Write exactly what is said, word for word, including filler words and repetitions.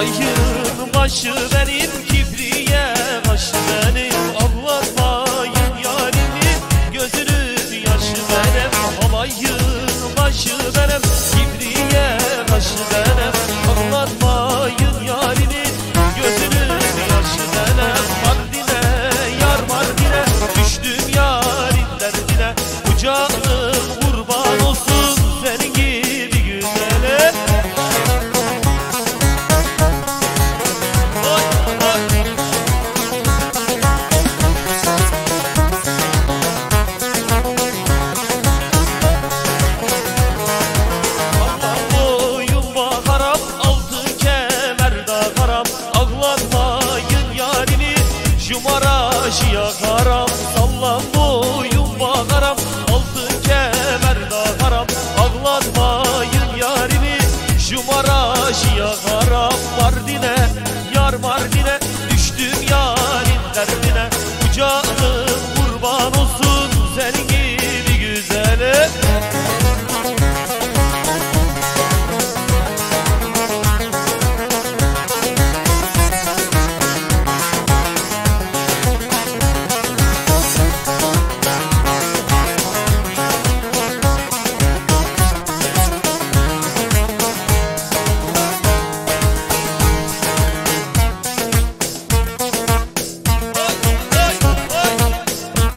Halayın başı benim, kibriye başı benim. Ağlatmayın yarini, gözünün yaşı benim. Halayın başı benim, kibriye başı benim. Ağlatmayın yarini, gözünün yaşı benim. Mardin'e yar Mardin'e, düştüm yarın derdine. Kucağım kurban olsun senin gibi güzele. Maraşıya karam, sallan boyun bakaram. Altın kemer dağaram, ağlatmayın yarimi. Şu Maraşıya karam, Mardin'e yar Mardin'e.